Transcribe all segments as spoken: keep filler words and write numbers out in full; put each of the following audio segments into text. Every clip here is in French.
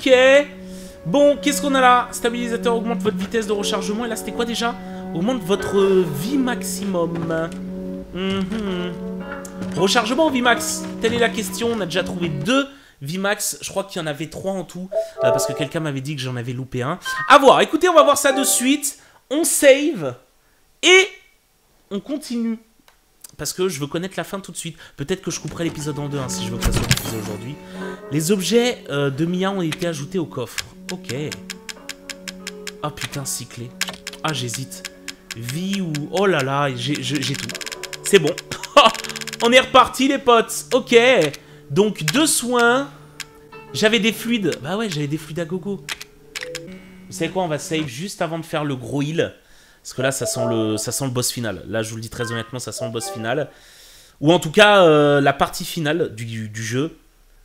Ok. Bon, qu'est-ce qu'on a là? Stabilisateur augmente votre vitesse de rechargement. Et là, c'était quoi déjà? Augmente votre vie maximum. Mm-hmm. Rechargement ou vie max? Telle est la question. On a déjà trouvé deux vie max. Je crois qu'il y en avait trois en tout. Euh, parce que quelqu'un m'avait dit que j'en avais loupé un. À voir. Écoutez, on va voir ça de suite. On save. Et on continue. Parce que je veux connaître la fin tout de suite. Peut-être que je couperai l'épisode en deux hein, si je veux que ça soit diffusé aujourd'hui. Les objets euh, de Mia ont été ajoutés au coffre. Ok. Ah putain, cyclé. Ah, j'hésite. Vie ou... Oh là là, j'ai tout. C'est bon. On est reparti les potes. Ok. Donc deux soins. J'avais des fluides. Bah ouais, j'avais des fluides à gogo. Vous savez quoi, on va save juste avant de faire le gros heal. Parce que là, ça sent le, ça sent le boss final. Là, je vous le dis très honnêtement, ça sent le boss final. Ou en tout cas, euh, la partie finale du, du jeu.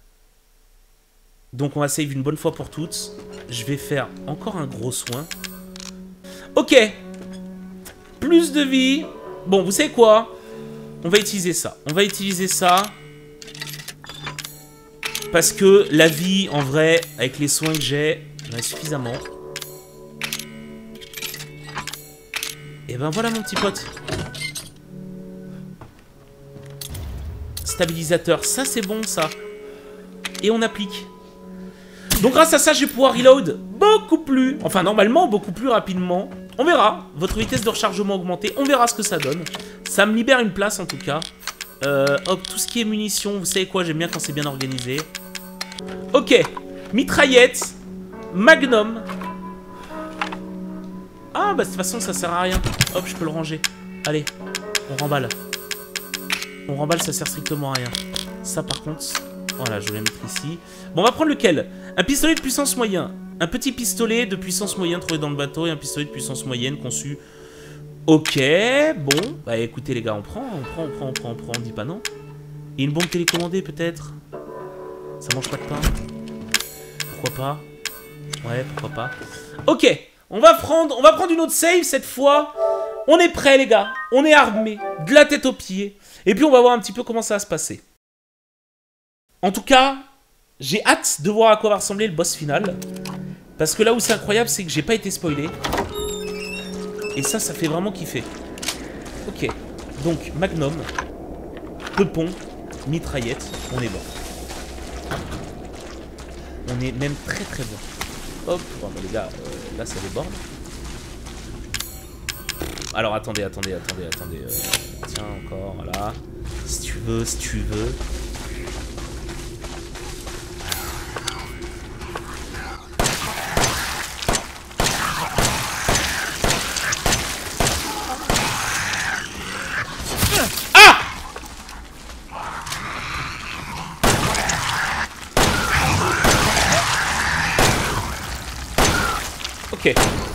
Donc on va save une bonne fois pour toutes. Je vais faire encore un gros soin. Ok. Plus de vie. Bon, vous savez quoi? On va utiliser ça. On va utiliser ça. Parce que la vie, en vrai, avec les soins que j'ai, j'en ai suffisamment. Et ben voilà mon petit pote. Stabilisateur, ça c'est bon ça. Et on applique. Donc grâce à ça, je vais pouvoir reload beaucoup plus, enfin normalement beaucoup plus rapidement. On verra, votre vitesse de rechargement augmentée, on verra ce que ça donne. Ça me libère une place en tout cas. Euh, hop, tout ce qui est munitions, vous savez quoi, j'aime bien quand c'est bien organisé. Ok, mitraillette, magnum. Ah bah de toute façon ça sert à rien. Hop, je peux le ranger. Allez, on remballe. On remballe, ça sert strictement à rien. Ça par contre, voilà, je vais le mettre ici. Bon, on va prendre lequel? Un pistolet de puissance moyenne. Un petit pistolet de puissance moyenne trouvé dans le bateau et un pistolet de puissance moyenne conçu. Ok, bon. Bah écoutez les gars, on prend, on prend, on prend, on prend, on prend, on dit pas non. Et une bombe télécommandée peut-être? Ça mange pas de pain? Pourquoi pas? Ouais, pourquoi pas? Ok, on va prendre, on va prendre une autre save cette fois. On est prêts les gars, on est armés, de la tête aux pieds. Et puis on va voir un petit peu comment ça va se passer. En tout cas, j'ai hâte de voir à quoi va ressembler le boss final. Parce que là où c'est incroyable, c'est que j'ai pas été spoilé. Et ça, ça fait vraiment kiffer. Ok, donc magnum, peupon, mitraillette, on est bon. On est même très très bon. Hop, bon bah les gars, euh, là ça déborde. Alors attendez, attendez, attendez, attendez. Euh, tiens encore, voilà. Si tu veux, si tu veux. Ah! Ok.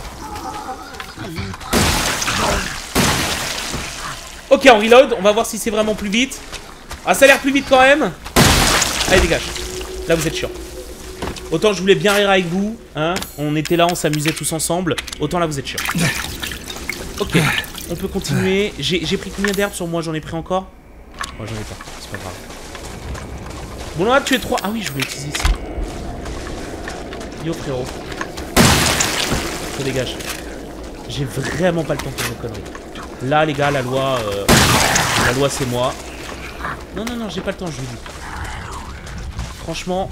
Ok, on reload, on va voir si c'est vraiment plus vite. Ah, ça a l'air plus vite quand même. Allez, dégage. Là, vous êtes chiant. Autant je voulais bien rire avec vous, hein. On était là, on s'amusait tous ensemble. Autant là, vous êtes chiant. Ok, on peut continuer. J'ai pris combien d'herbes sur moi? J'en ai pris encore? Oh, j'en ai pas, c'est pas grave. Bon, là, tu es trois. Ah oui, je voulais utiliser ici. Yo, frérot. Ça dégage. J'ai vraiment pas le temps pour mes conneries. Là, les gars, la loi, euh, la loi, c'est moi. Non, non, non, j'ai pas le temps, je vous dis. Franchement.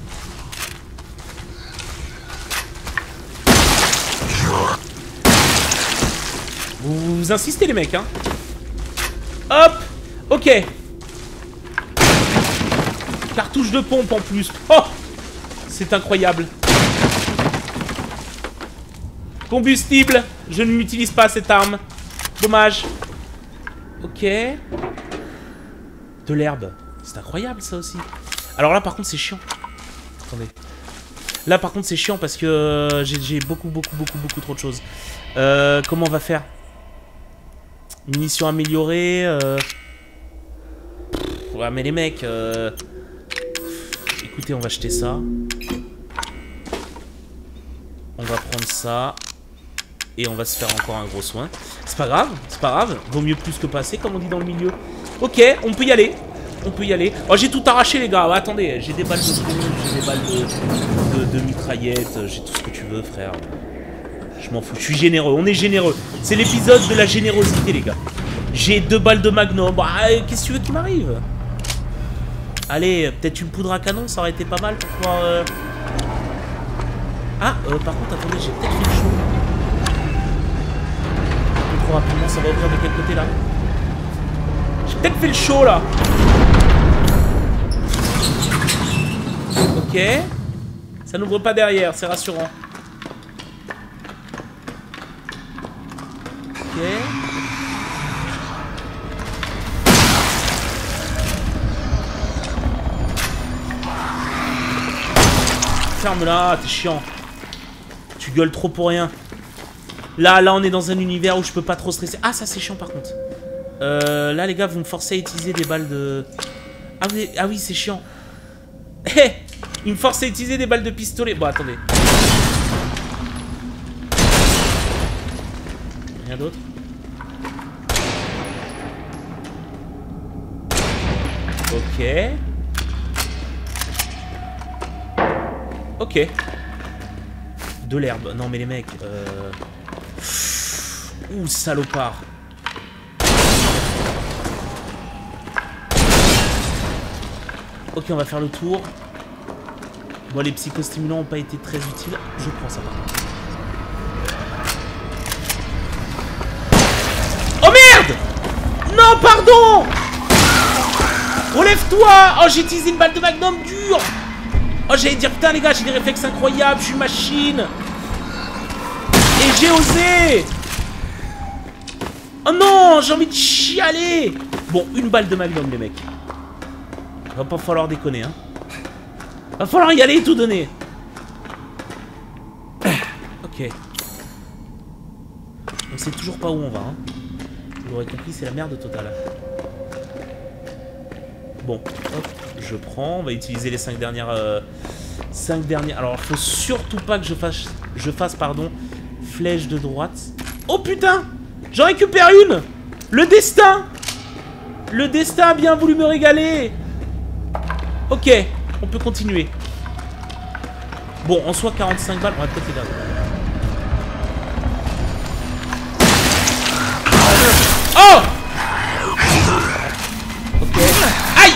Vous, vous insistez, les mecs, hein. Hop. Ok. Cartouche de pompe en plus. Oh, c'est incroyable. Combustible. Je ne m'utilise pas cette arme. Dommage. Ok. De l'herbe. C'est incroyable ça aussi. Alors là par contre c'est chiant. Attendez. Là par contre c'est chiant parce que euh, j'ai beaucoup beaucoup beaucoup beaucoup trop de choses. Euh, comment on va faire? Munitions améliorées. Euh... Ouais mais les mecs. Euh... Écoutez, on va jeter ça. On va prendre ça. Et on va se faire encore un gros soin. C'est pas grave, c'est pas grave. Vaut mieux plus que passer, comme on dit dans le milieu. Ok, on peut y aller. On peut y aller. Oh, j'ai tout arraché, les gars. Oh, attendez, j'ai des balles de plomb. des balles de, de, de mitraillette. J'ai tout ce que tu veux, frère. Je m'en fous. Je suis généreux. On est généreux. C'est l'épisode de la générosité, les gars. J'ai deux balles de magnum. Bah, qu'est-ce que tu veux qui m'arrive? Allez, peut-être une poudre à canon, ça aurait été pas mal pour pouvoir... Euh... Ah, euh, par contre, attendez, j'ai peut-être fait le show. Un peu trop rapidement, ça va ouvrir de quel côté, là? J'ai peut-être fait le show, là. Ok. Ça n'ouvre pas derrière, c'est rassurant. Ok. Ferme-la, t'es chiant. Tu gueules trop pour rien. Là, là, on est dans un univers où je peux pas trop stresser. Ah, ça, c'est chiant, par contre. Euh, là, les gars, vous me forcez à utiliser des balles de... Ah oui, ah oui c'est chiant. Hé hey, il me force à utiliser des balles de pistolet. Bon, attendez. Rien d'autre. Ok. Ok. De l'herbe. Non mais les mecs. Euh... Ouh, salopard. Ok, on va faire le tour. Bon, les psychostimulants n'ont pas été très utiles. Je prends ça. Oh merde! Non, pardon! Relève-toi! Oh, j'ai utilisé une balle de magnum dure! Oh, j'allais dire, putain, les gars, j'ai des réflexes incroyables, je suis une machine! Et j'ai osé! Oh non, j'ai envie de chialer! Bon, une balle de magnum, les mecs. Va pas falloir déconner, hein. Va falloir y aller et tout donner. Ok. On sait toujours pas où on va, hein. Vous l'aurez compris, c'est la merde totale. Bon, hop, je prends. On va utiliser les cinq dernières... Euh, cinq dernières... Alors, faut surtout pas que je fasse... Je fasse, pardon, flèche de droite. Oh putain! J'en récupère une! Le destin! Le destin a bien voulu me régaler! Ok, on peut continuer. Bon, en soi, quarante-cinq balles, on va peut-être les garder. Oh! Ok. Aïe!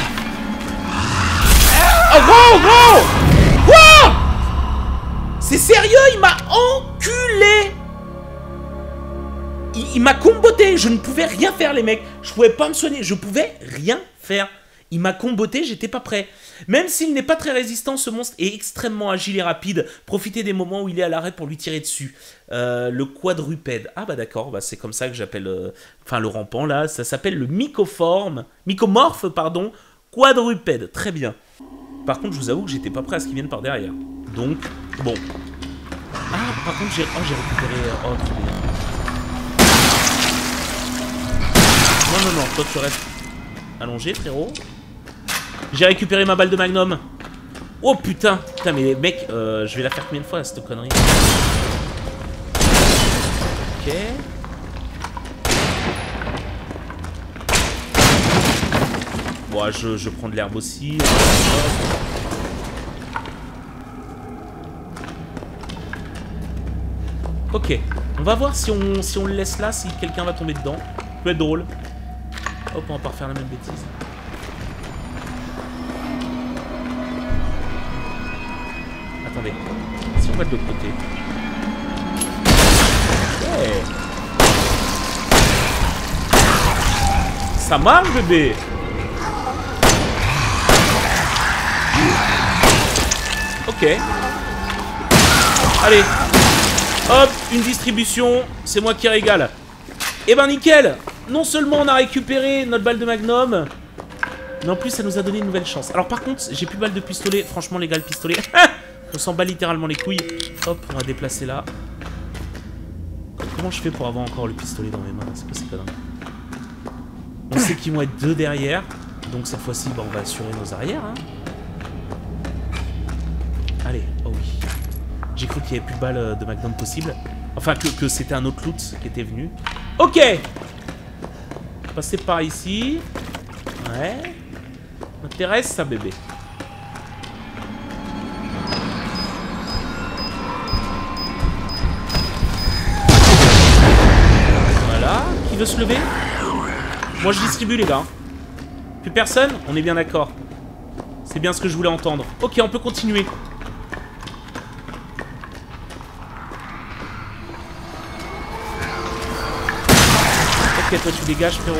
Oh, gros, gros! Quoi? C'est sérieux, il m'a enculé! Il, il m'a comboté, je ne pouvais rien faire, les mecs. Je pouvais pas me soigner, je pouvais rien faire. Il m'a comboté, j'étais pas prêt. Même s'il n'est pas très résistant, ce monstre est extrêmement agile et rapide. Profitez des moments où il est à l'arrêt pour lui tirer dessus. Euh, le quadrupède. Ah bah d'accord, bah c'est comme ça que j'appelle... Euh, enfin le rampant là, ça s'appelle le mycoforme. Mycomorphe, pardon. Quadrupède, très bien. Par contre, je vous avoue que j'étais pas prêt à ce qu'ils viennent par derrière. Donc, bon. Ah, par contre, j'ai oh, j'ai récupéré... Oh, trop bien. Non, non, non, toi tu restes allongé, frérot. J'ai récupéré ma balle de magnum. Oh putain. Putain mais mec, euh, je vais la faire combien de fois cette connerie? Ok. Bon, je, je prends de l'herbe aussi. Ok. On va voir si on, si on le laisse là, si quelqu'un va tomber dedans. Ça peut être drôle. Hop, on va pas refaire la même bêtise. Attendez, si on va de l'autre côté. Ouais. Ça marche, bébé. Ok. Allez. Hop, une distribution. C'est moi qui régale. Eh ben nickel. Non seulement on a récupéré notre balle de magnum, mais en plus ça nous a donné une nouvelle chance. Alors par contre, j'ai plus de balle de pistolet. Franchement les gars, le pistolet... On s'en bat littéralement les couilles. Hop, on va déplacer là. Comment je fais pour avoir encore le pistolet dans mes mains? C'est quoi ces conneries? On sait qu'ils vont être deux derrière. Donc cette fois-ci, bah, on va assurer nos arrières. Hein. Allez, oh oui. J'ai cru qu'il n'y avait plus de balles de magnum possible. Enfin, que, que c'était un autre loot qui était venu. Ok. Passer par ici. Ouais. M'intéresse ça, bébé. veut se lever? Moi, je distribue, les gars. Plus personne? On est bien d'accord. C'est bien ce que je voulais entendre. Ok, on peut continuer. Ok, toi, tu dégages, frérot.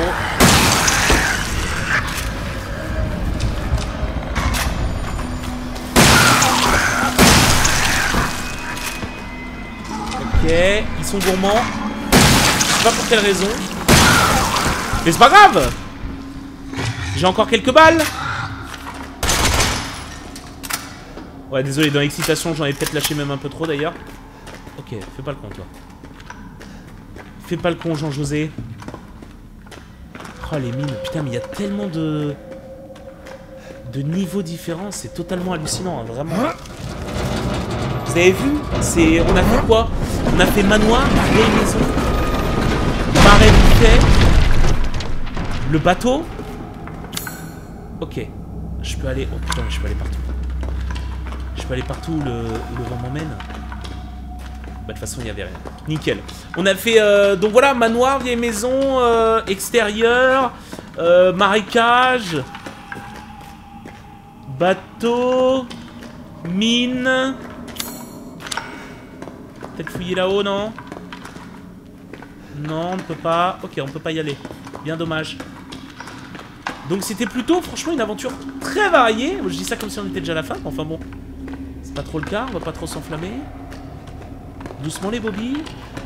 Ok, ils sont gourmands. Je sais pas pour quelle raison. Mais c'est pas grave. J'ai encore quelques balles. Ouais, désolé, dans l'excitation, j'en ai peut-être lâché même un peu trop d'ailleurs. Ok, fais pas le con, toi. Fais pas le con, Jean-José. Oh, les mines. Putain, mais il y a tellement de... de niveaux différents. C'est totalement hallucinant, hein, vraiment. Vous avez vu? C'est... On a fait quoi? On a fait manoir, vieille maison, marais buffet, le bateau. Ok. Je peux aller... Oh putain, je peux aller partout. Je peux aller partout où le, où le vent m'emmène. Bah, de toute façon, il n'y avait rien. Nickel. On a fait... Euh, donc voilà, manoir, vieille maison, euh, extérieur, euh, marécage, bateau, mine... Peut-être fouiller là-haut, non? Non, on ne peut pas. Ok, on peut pas y aller. Bien dommage. Donc c'était plutôt, franchement, une aventure très variée. Je dis ça comme si on était déjà à la fin. Enfin bon, c'est pas trop le cas. On va pas trop s'enflammer. Doucement les bobbies.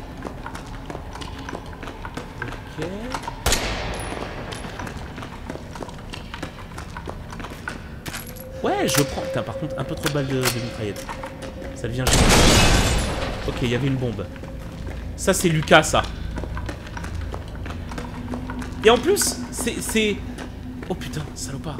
Ok. Ouais, je prends. Putain, par contre, un peu trop de balles de, de mitraillette. Ça devient génial. Ok, il y avait une bombe. Ça, c'est Lucas, ça. Et en plus, c'est... Oh putain, salopard.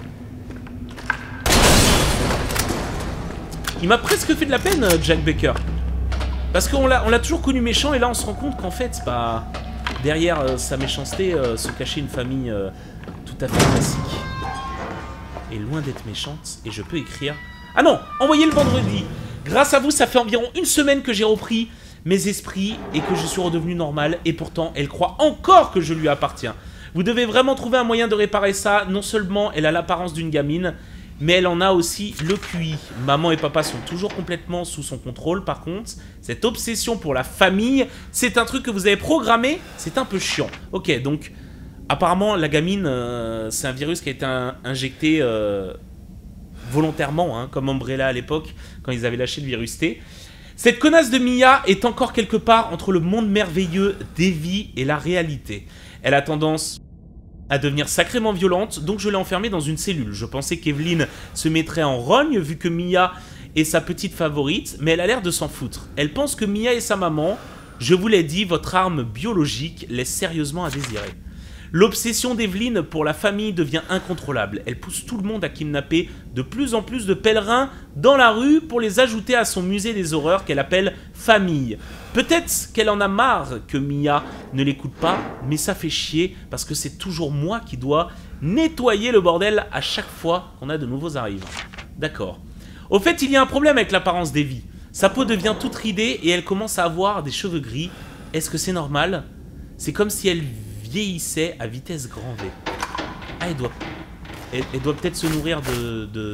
Il m'a presque fait de la peine, Jack Baker. Parce qu'on l'a on l'a toujours connu méchant, et là, on se rend compte qu'en fait, c'est pas... Derrière euh, sa méchanceté, euh, se cachait une famille euh, tout à fait classique. Et loin d'être méchante, et je peux écrire... Ah non, envoyez le vendredi. Grâce à vous, ça fait environ une semaine que j'ai repris mes esprits et que je suis redevenu normal. Et pourtant, elle croit encore que je lui appartiens. Vous devez vraiment trouver un moyen de réparer ça. Non seulement elle a l'apparence d'une gamine, mais elle en a aussi le Q I. Maman et papa sont toujours complètement sous son contrôle. Par contre, cette obsession pour la famille, c'est un truc que vous avez programmé. C'est un peu chiant. Ok, donc, apparemment, la gamine, euh, c'est un virus qui a été un, injecté... Euh, volontairement, hein, comme Umbrella à l'époque, quand ils avaient lâché le virus T. Cette connasse de Mia est encore quelque part entre le monde merveilleux d'Evie et la réalité. Elle a tendance à devenir sacrément violente, donc je l'ai enfermée dans une cellule. Je pensais qu'Evelyn se mettrait en rogne, vu que Mia est sa petite favorite, mais elle a l'air de s'en foutre. Elle pense que Mia est sa maman. Je vous l'ai dit, votre arme biologique laisse sérieusement à désirer. L'obsession d'Evelyn pour la famille devient incontrôlable. Elle pousse tout le monde à kidnapper de plus en plus de pèlerins dans la rue pour les ajouter à son musée des horreurs qu'elle appelle famille. Peut-être qu'elle en a marre que Mia ne l'écoute pas, mais ça fait chier parce que c'est toujours moi qui dois nettoyer le bordel à chaque fois qu'on a de nouveaux arrivants. D'accord. Au fait, il y a un problème avec l'apparence d'Evie. Sa peau devient toute ridée et elle commence à avoir des cheveux gris. Est-ce que c'est normal? C'est comme si elle vieillissait à vitesse grand V. Ah, elle doit... Elle, elle doit peut-être se nourrir de... de...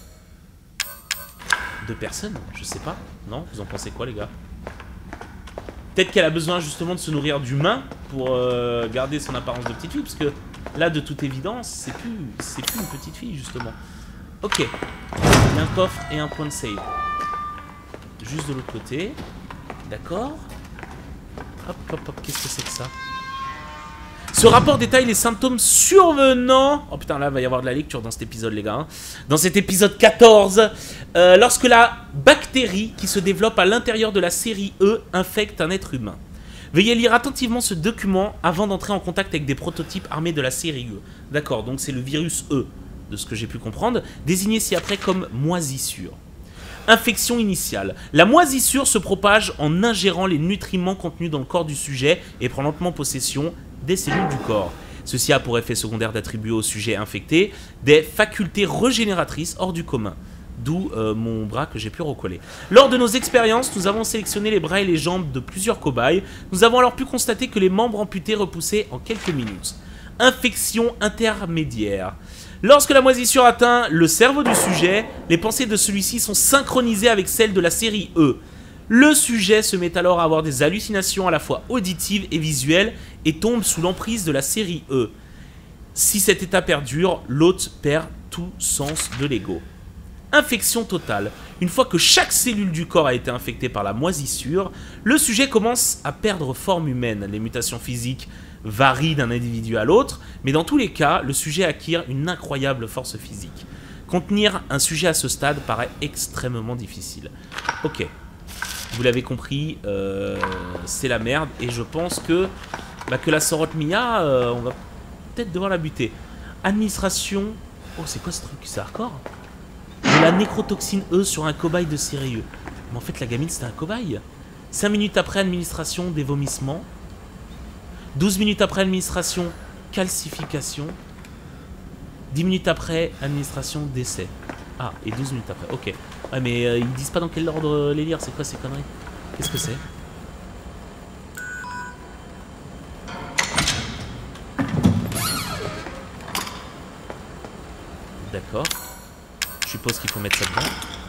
de personnes, je sais pas. Non? Vous en pensez quoi, les gars? Peut-être qu'elle a besoin justement de se nourrir d'humains pour euh, garder son apparence de petite fille, parce que là, de toute évidence, c'est plus, c'est plus une petite fille, justement. Ok. Il y a un coffre et un point de save. Juste de l'autre côté. D'accord. Hop, hop, hop. Qu'est-ce que c'est que ça? Ce rapport détaille les symptômes survenant... Oh putain, là, il va y avoir de la lecture dans cet épisode, les gars. Hein. Dans cet épisode quatorze, euh, lorsque la bactérie qui se développe à l'intérieur de la série E infecte un être humain. Veuillez lire attentivement ce document avant d'entrer en contact avec des prototypes armés de la série E. D'accord, donc c'est le virus E, de ce que j'ai pu comprendre, désigné ci-après comme moisissure. Infection initiale. La moisissure se propage en ingérant les nutriments contenus dans le corps du sujet et prend lentement possession des cellules du corps. Ceci a pour effet secondaire d'attribuer au sujet infecté des facultés régénératrices hors du commun. d'où euh, mon bras que j'ai pu recoller. Lors de nos expériences, nous avons sélectionné les bras et les jambes de plusieurs cobayes. Nous avons alors pu constater que les membres amputés repoussaient en quelques minutes. Infection intermédiaire. Lorsque la moisissure atteint le cerveau du sujet, les pensées de celui-ci sont synchronisées avec celles de la série E. Le sujet se met alors à avoir des hallucinations à la fois auditives et visuelles et tombe sous l'emprise de la série E. Si cet état perdure, l'hôte perd tout sens de l'ego. Infection totale. Une fois que chaque cellule du corps a été infectée par la moisissure, le sujet commence à perdre forme humaine. Les mutations physiques varient d'un individu à l'autre, mais dans tous les cas, le sujet acquiert une incroyable force physique. Contenir un sujet à ce stade paraît extrêmement difficile. Ok, vous l'avez compris, euh, c'est la merde, et je pense que, bah, que la Sorot Mia, euh, on va peut-être devoir la buter. Administration... Oh, c'est quoi ce truc? C'est hardcore. De la nécrotoxine E sur un cobaye de série E. Mais en fait, la gamine, c'était un cobaye. cinq minutes après administration, des vomissements. douze minutes après administration, calcification. dix minutes après administration, décès. Ah, et douze minutes après, ok. Ouais, mais euh, ils disent pas dans quel ordre euh, les lire, c'est quoi ces conneries? Qu'est-ce que c'est? D'accord. Je suppose qu'il faut mettre ça dedans.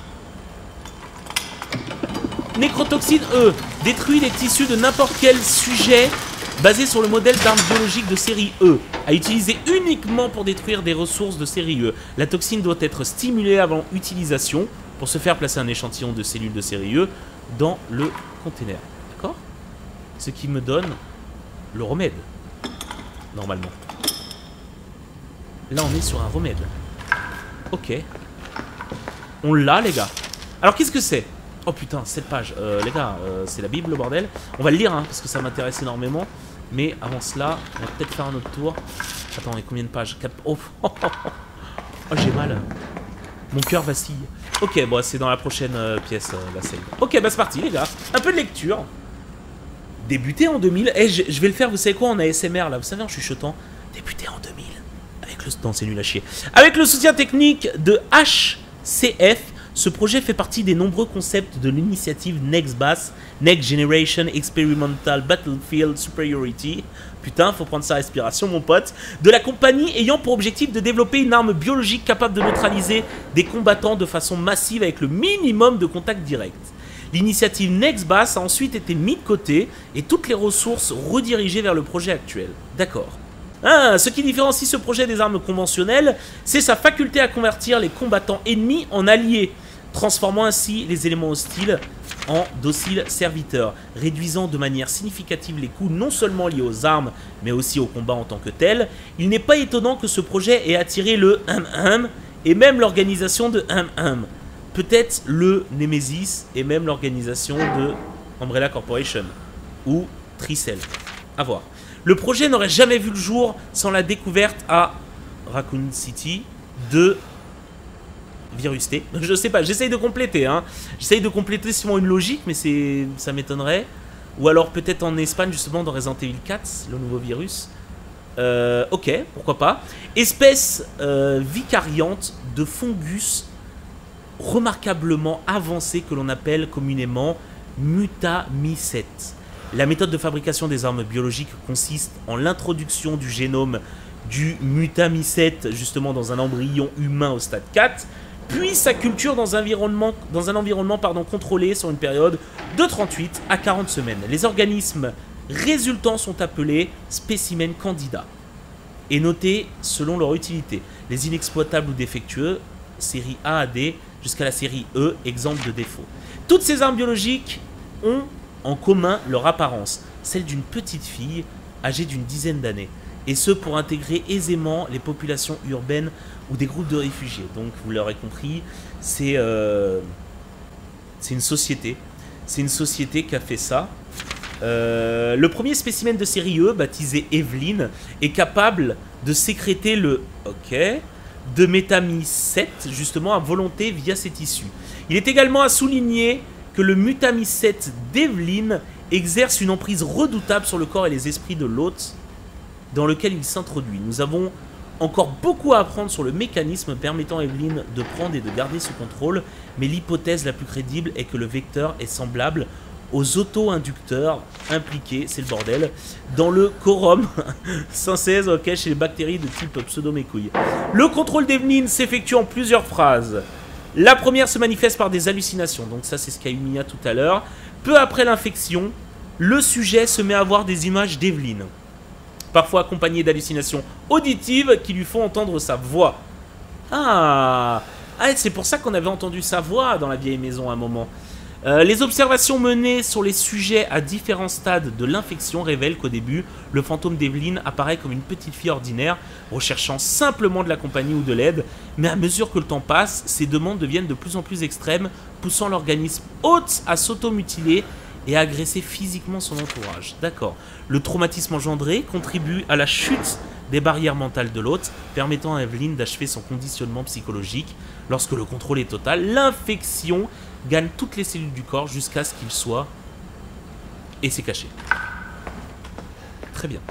Nécrotoxine E détruit les tissus de n'importe quel sujet basé sur le modèle d'arme biologique de série E, à utiliser uniquement pour détruire des ressources de série E. La toxine doit être stimulée avant utilisation pour se faire placer un échantillon de cellules de série E dans le conteneur. D'accord? Ce qui me donne le remède, normalement. Là, on est sur un remède. Ok. On l'a, les gars. Alors, qu'est-ce que c'est? Oh putain, cette page. Euh, les gars, euh, c'est la Bible, le bordel. On va le lire, hein, parce que ça m'intéresse énormément. Mais avant cela, on va peut-être faire un autre tour. Attends, et combien de pages? quatre... Oh, oh, oh, oh. Oh, j'ai mal. Mon cœur vacille. Ok, bon, c'est dans la prochaine euh, pièce, euh, la scène. Ok, bah c'est parti, les gars. Un peu de lecture. Débuté en deux mille. Eh, je, je vais le faire, vous savez quoi, en A S M R, là. Vous savez, en chuchotant. Débuté en deux mille. Avec le... Non, c'est nul à chier. Avec le soutien technique de H C F, ce projet fait partie des nombreux concepts de l'initiative NextBAS, Next Generation Experimental Battlefield Superiority. Putain, faut prendre sa respiration, mon pote. De la compagnie ayant pour objectif de développer une arme biologique capable de neutraliser des combattants de façon massive avec le minimum de contact direct. L'initiative NextBAS a ensuite été mise de côté et toutes les ressources redirigées vers le projet actuel. D'accord. Ah, ce qui différencie ce projet des armes conventionnelles, c'est sa faculté à convertir les combattants ennemis en alliés, transformant ainsi les éléments hostiles en dociles serviteurs, réduisant de manière significative les coûts non seulement liés aux armes, mais aussi au combat en tant que tel. Il n'est pas étonnant que ce projet ait attiré le hum hum et même l'organisation de hum hum. Peut-être le Nemesis et même l'organisation de Umbrella Corporation ou Tricell. À voir. Le projet n'aurait jamais vu le jour sans la découverte à Raccoon City de Virus T. Je sais pas, j'essaye de compléter. Hein. J'essaye de compléter sûrement une logique, mais c'est, ça m'étonnerait. Ou alors peut-être en Espagne, justement, dans Resident Evil quatre, le nouveau virus. Euh, ok, pourquoi pas. Espèce euh, vicariante de fungus remarquablement avancée que l'on appelle communément mutamycète. La méthode de fabrication des armes biologiques consiste en l'introduction du génome du mutamycète justement dans un embryon humain au stade quatre, puis sa culture dans un environnement, dans un environnement pardon, contrôlé sur une période de trente-huit à quarante semaines. Les organismes résultants sont appelés spécimens candidats et notés selon leur utilité. Les inexploitables ou défectueux, série A à D, jusqu'à la série E, exemple de défaut. Toutes ces armes biologiques ont en commun leur apparence, celle d'une petite fille âgée d'une dizaine d'années, et ce pour intégrer aisément les populations urbaines ou des groupes de réfugiés. Donc vous l'aurez compris, c'est euh, c'est une société, c'est une société qui a fait ça. Euh, le premier spécimen de série E, baptisé Evelyn, est capable de sécréter le ok de métamycète justement à volonté via ses tissus. Il est également à souligner que le mutamycète d'Evelyn exerce une emprise redoutable sur le corps et les esprits de l'hôte dans lequel il s'introduit. Nous avons Encore beaucoup à apprendre sur le mécanisme permettant à Evelyn de prendre et de garder ce contrôle, mais l'hypothèse la plus crédible est que le vecteur est semblable aux auto-inducteurs impliqués, c'est le bordel, dans le quorum synthèse ok, chez les bactéries de type pseudomécouille. Le contrôle d'Evelyn s'effectue en plusieurs phases. La première se manifeste par des hallucinations, donc ça c'est ce qu'a eu Mia tout à l'heure. Peu après l'infection, le sujet se met à voir des images d'Evelyn, parfois accompagnées d'hallucinations auditives qui lui font entendre sa voix. Ah, ah c'est pour ça qu'on avait entendu sa voix dans la vieille maison à un moment. Euh, les observations menées sur les sujets à différents stades de l'infection révèlent qu'au début, le fantôme d'Evelyn apparaît comme une petite fille ordinaire, recherchant simplement de la compagnie ou de l'aide, mais à mesure que le temps passe, ces demandes deviennent de plus en plus extrêmes, poussant l'organisme hôte à s'automutiler et à agresser physiquement son entourage. D'accord. Le traumatisme engendré contribue à la chute des barrières mentales de l'hôte, permettant à Evelyn d'achever son conditionnement psychologique. Lorsque le contrôle est total, l'infection gagne toutes les cellules du corps jusqu'à ce qu'il soit... Et c'est caché. Très bien.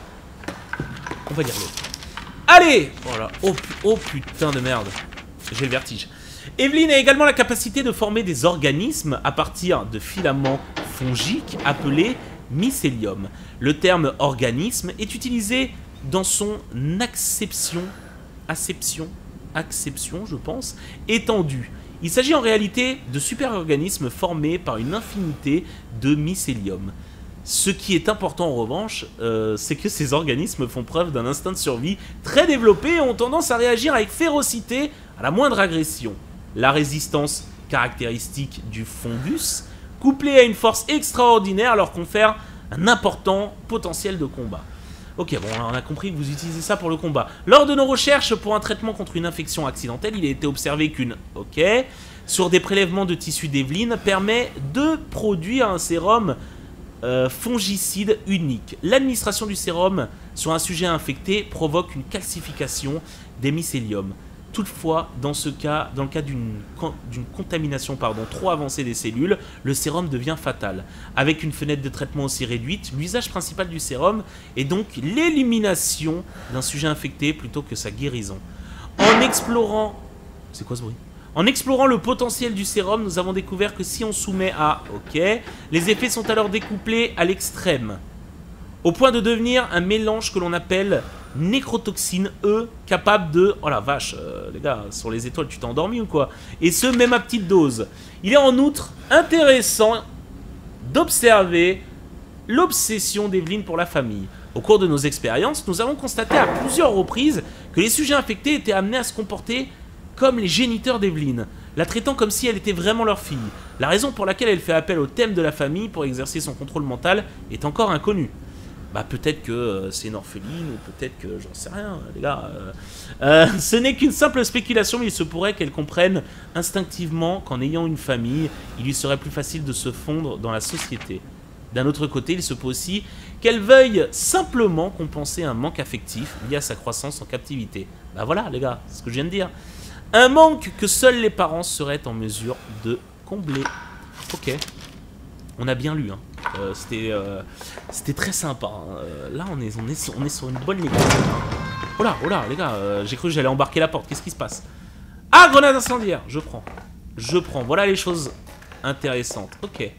On va lire l'autre. Allez! Voilà. Oh, oh putain de merde. J'ai le vertige. Evelyn a également la capacité de former des organismes à partir de filaments fongiques appelés mycélium. Le terme organisme est utilisé dans son acception, acception, acception, je pense, étendue. Il s'agit en réalité de super-organismes formés par une infinité de mycélium. Ce qui est important en revanche, euh, c'est que ces organismes font preuve d'un instinct de survie très développé et ont tendance à réagir avec férocité à la moindre agression. La résistance caractéristique du fungus, couplée à une force extraordinaire, leur confère un important potentiel de combat. Ok, bon, on a compris que vous utilisez ça pour le combat. Lors de nos recherches pour un traitement contre une infection accidentelle, il a été observé qu'une, ok, sur des prélèvements de tissu d'Evelyn, permet de produire un sérum euh, fongicide unique. L'administration du sérum sur un sujet infecté provoque une calcification des mycéliums. Toutefois, dans ce cas, dans le cas d'une d'une contamination pardon, trop avancée des cellules, le sérum devient fatal. Avec une fenêtre de traitement aussi réduite, l'usage principal du sérum est donc l'élimination d'un sujet infecté plutôt que sa guérison. En explorant... C'est quoi ce bruit ? En explorant le potentiel du sérum, nous avons découvert que si on soumet à... Ok, les effets sont alors découplés à l'extrême, au point de devenir un mélange que l'on appelle... nécrotoxine E, capable de... Oh la vache, euh, les gars, sur les étoiles, tu t'es endormi ou quoi? Et ce, même à petite dose. Il est en outre intéressant d'observer l'obsession d'Evelyn pour la famille. Au cours de nos expériences, nous avons constaté à plusieurs reprises que les sujets infectés étaient amenés à se comporter comme les géniteurs d'Evelyn, la traitant comme si elle était vraiment leur fille. La raison pour laquelle elle fait appel au thème de la famille pour exercer son contrôle mental est encore inconnue. Bah peut-être que euh, c'est une orpheline, ou peut-être que j'en sais rien, les gars. Euh, euh, ce n'est qu'une simple spéculation, mais il se pourrait qu'elle comprenne instinctivement qu'en ayant une famille, il lui serait plus facile de se fondre dans la société. D'un autre côté, il se peut aussi qu'elle veuille simplement compenser un manque affectif lié à sa croissance en captivité. Bah voilà, les gars, c'est ce que je viens de dire. Un manque que seuls les parents seraient en mesure de combler. Ok. On a bien lu, hein. Euh, c'était euh, c'était très sympa. Hein. Euh, là, on est, on, est sur, on est sur une bonne ligne. Oh là, oh là, les gars, euh, j'ai cru que j'allais embarquer la porte. Qu'est-ce qui se passe? Ah, grenade incendiaire. Je prends. Je prends. Voilà les choses intéressantes. Ok.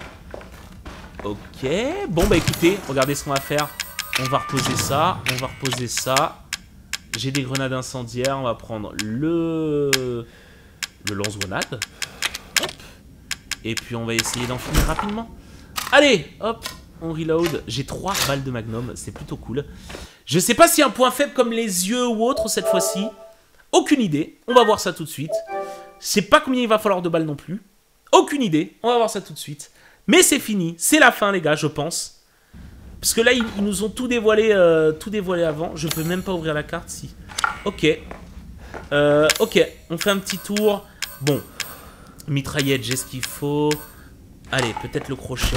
Ok. Bon, bah écoutez, regardez ce qu'on va faire. On va reposer ça. On va reposer ça. J'ai des grenades incendiaires. On va prendre le... le lance-grenade. Hop. Et puis, on va essayer d'en finir rapidement. Allez, hop, on reload. J'ai trois balles de magnum, c'est plutôt cool. Je sais pas s'il y a un point faible comme les yeux ou autre cette fois-ci. Aucune idée, on va voir ça tout de suite. Je sais pas combien il va falloir de balles non plus. Aucune idée, on va voir ça tout de suite. Mais c'est fini, c'est la fin les gars, je pense. Parce que là, ils, ils nous ont tout dévoilé, euh, tout dévoilé avant. Je peux même pas ouvrir la carte, si. Ok. Euh, ok, on fait un petit tour. Bon, mitraillette, j'ai ce qu'il faut. Allez, peut-être le crochet.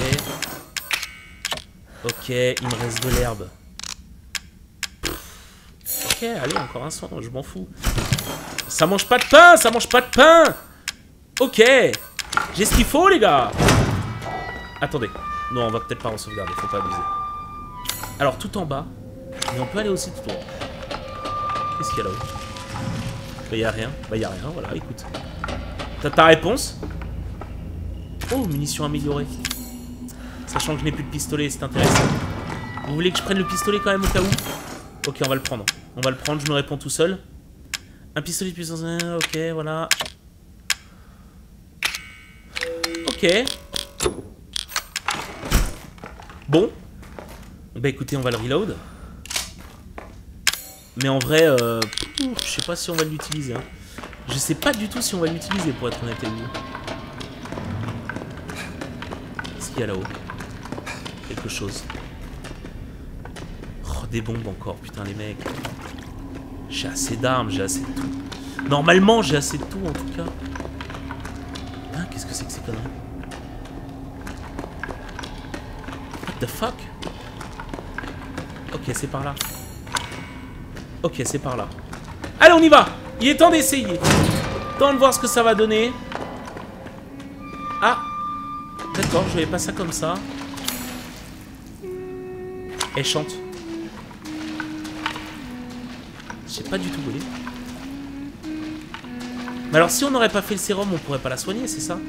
Ok, il me reste de l'herbe. Ok, allez, encore un son, je m'en fous. Ça mange pas de pain, ça mange pas de pain. Ok, j'ai ce qu'il faut, les gars. Attendez, non, on va peut-être pas en sauvegarder, faut pas abuser. Alors, tout en bas, mais on peut aller aussi tout en haut. Qu'est-ce qu'il y a là-haut? Bah y'a rien. Bah y'a rien, voilà, écoute. T'as ta réponse? Oh, munitions améliorées. Sachant que je n'ai plus de pistolet, c'est intéressant. Vous voulez que je prenne le pistolet quand même au cas où? Ok, on va le prendre. On va le prendre, je me réponds tout seul. Un pistolet de puissance un, ok, voilà. Ok. Bon. Bah écoutez, on va le reload. Mais en vrai, euh, je sais pas si on va l'utiliser. Hein. Je sais pas du tout si on va l'utiliser pour être honnête avec vous. Qu'est-ce qu'il y a là-haut? Quelque chose. Oh, des bombes encore, putain les mecs. J'ai assez d'armes, j'ai assez de tout. Normalement, j'ai assez de tout en tout cas. Hein, qu'est-ce que c'est que ces conneries? What the fuck? Ok, c'est par là. Ok, c'est par là. Allez, on y va! Il est temps d'essayer. Temps de voir ce que ça va donner. Ah! D'accord, je voyais pas ça comme ça. Elle chante. Je sais pas du tout où elle est. Mais alors, si on n'aurait pas fait le sérum, on pourrait pas la soigner, c'est ça?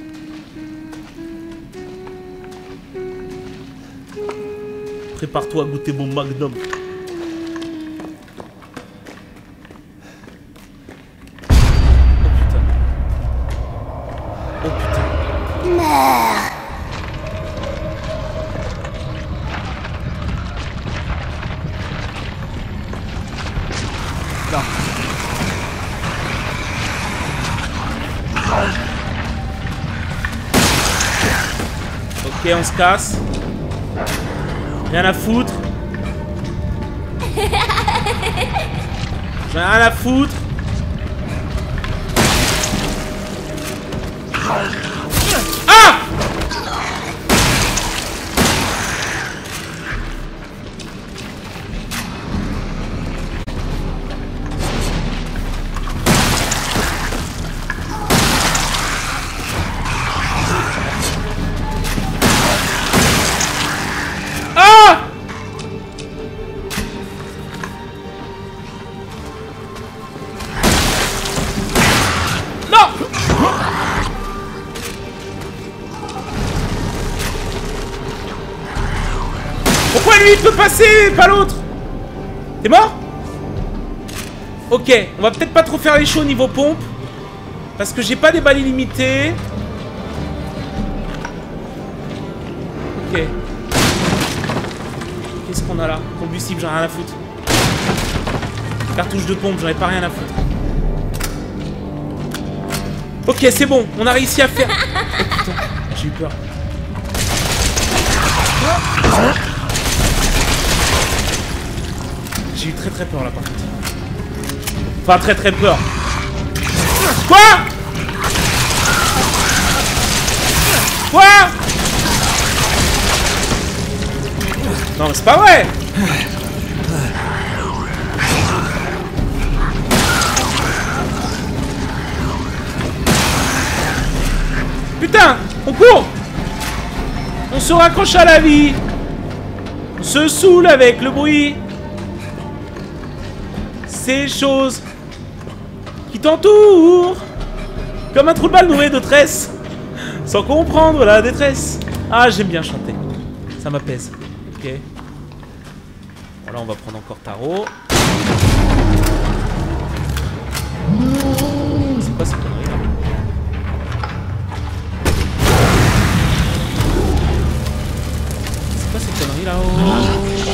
Prépare-toi à goûter mon magnum. Oh putain. Oh putain. Merde. Non. Ok, on se casse. Rien à foutre. J'ai rien à foutre. Ah! Pourquoi lui il peut passer, pas l'autre? T'es mort? Ok, on va peut-être pas trop faire les shows niveau pompe. Parce que j'ai pas des balles illimitées. Ok. Qu'est-ce qu'on a là? Combustible, j'en ai rien à foutre. Cartouche de pompe, j'en ai pas rien à foutre. Ok, c'est bon, on a réussi à faire... Oh putain, j'ai eu peur. J'ai eu très très peur là par contre. Enfin très très peur. Quoi? Quoi? Non mais c'est pas vrai. Putain, on court. On se raccroche à la vie. On se saoule avec le bruit. Ces choses qui t'entourent comme un trou de balle nourri de tresse, sans comprendre la détresse. Ah, j'aime bien chanter, ça m'apaise. Ok. Voilà, on va prendre encore tarot. C'est quoi cette connerie là? C'est quoi cette connerie là-haut?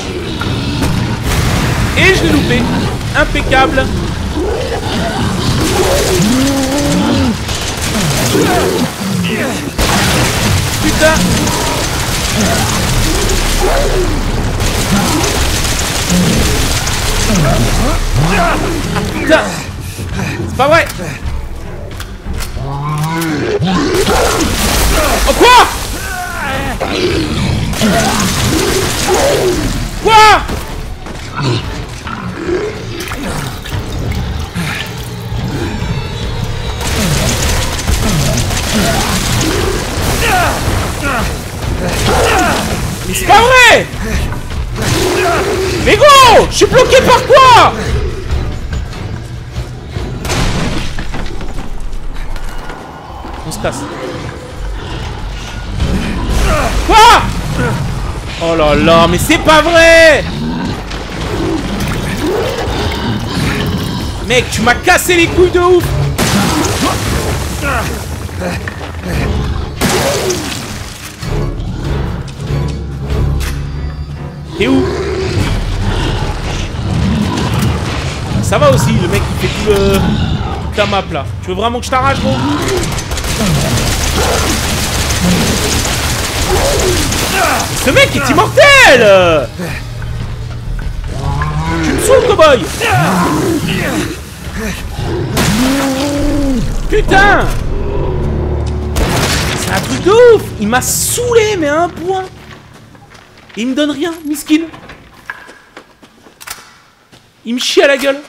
Et je l'ai loupé. Impeccable. Putain. Putain. C'est pas vrai. Oh quoi? Quoi? Mais c'est pas vrai! Mais gros! Je suis bloqué par quoi? se casse. Quoi? Oh là là, mais c'est pas vrai! Mec, tu m'as cassé les couilles de ouf! T'es où? Ça va aussi, le mec il fait tout le... toute la map là. Tu veux vraiment que je t'arrache, gros? Ce mec est immortel! Tu me saoules, cowboy! Putain! C'est un truc de ouf! Il m'a saoulé, mais à un point! Et il me donne rien, miskin! Il me chie à la gueule!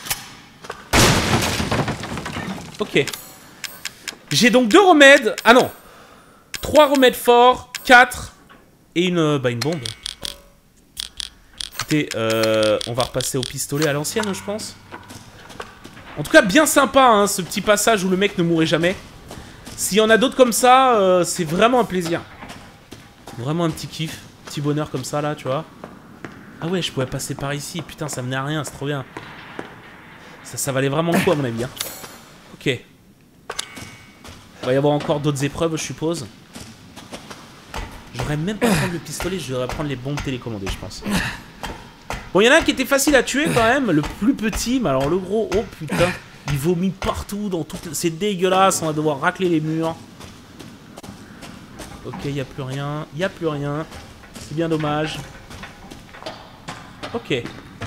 Ok. J'ai donc deux remèdes. Ah non! Trois remèdes forts, quatre et une, bah une bombe. Écoutez, euh, on va repasser au pistolet à l'ancienne, je pense. En tout cas, bien sympa, hein, ce petit passage où le mec ne mourrait jamais. S'il y en a d'autres comme ça, euh, c'est vraiment un plaisir. Vraiment un petit kiff. Petit bonheur comme ça, là, tu vois. Ah ouais, je pouvais passer par ici. Putain, ça menait à rien, c'est trop bien. Ça, ça valait vraiment le coup, à mon avis. Hein. Ok. Il va y avoir encore d'autres épreuves, je suppose. J'aurais même pas prendre le pistolet, je devrais prendre les bombes télécommandées, je pense. Bon, il y en a un qui était facile à tuer quand même, le plus petit, mais alors le gros, oh putain, il vomit partout, dans toute... c'est dégueulasse, on va devoir racler les murs. Ok, il n'y a plus rien, il n'y a plus rien, c'est bien dommage. Ok.